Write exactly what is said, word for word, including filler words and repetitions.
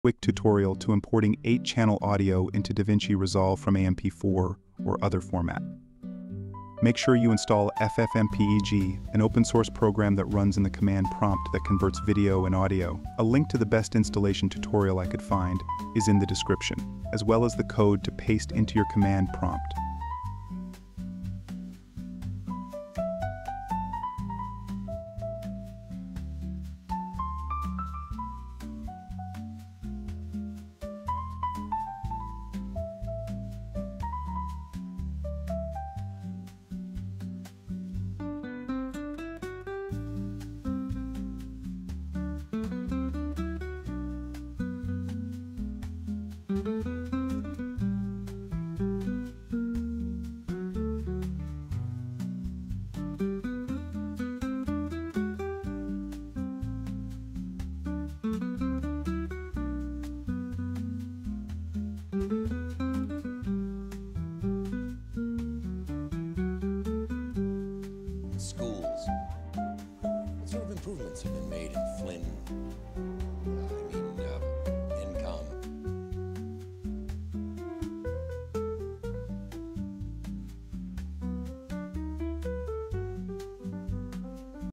Quick tutorial to importing eight channel audio into DaVinci Resolve from A M P four or other format. Make sure you install F F M P E G, an open source program that runs in the command prompt that converts video and audio. A link to the best installation tutorial I could find is in the description, as well as the code to paste into your command prompt.